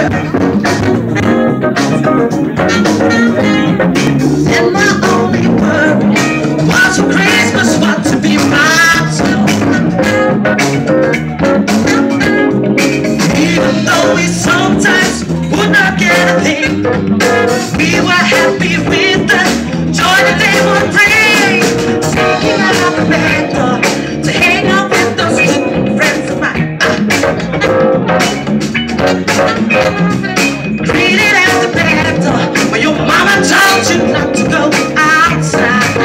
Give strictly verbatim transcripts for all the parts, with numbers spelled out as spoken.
And my only worry was for Christmas what to be mine too. Even though we sometimes would not get a thing, we were happy with the joy that they would bring. Taking out the back door to hang out with those good friends of mine. Greeted at the back door where your mama told you not to go outside.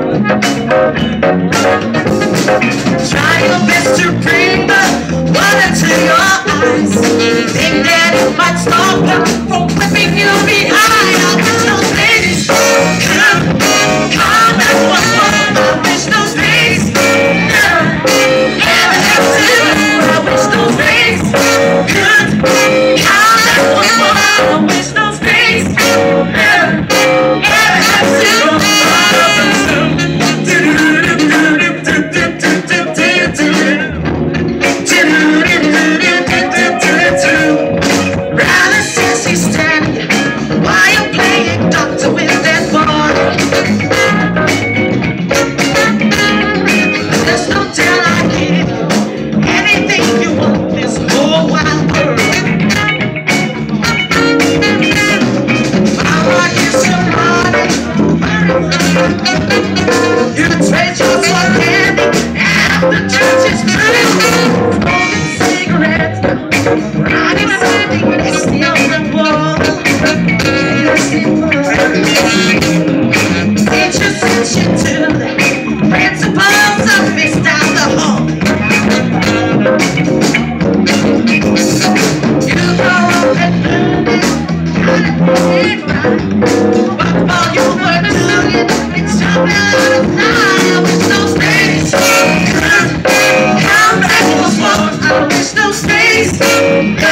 Try your best to bring the water to your eyes. Think that it might stop them from whipping you behind. I wish those ladies could come back once more. I wish those ladies never ever have to. I wish those ladies could come back once more. I wish those ladies never ever have to. Riley says he's standing while you're playing doctor with that boy. There's no tell I give you anything you want this whole wide world. Mama gives you money, you trade yours for candy after church is through. Smoking cigarettes, riding something that's still the wall. Teacher sent you to the principal's office down the hall. You grow up and learn it, gotta put it right. But while you were doing it, it's jumping out of line. I wish those days could come back once more. I wish those days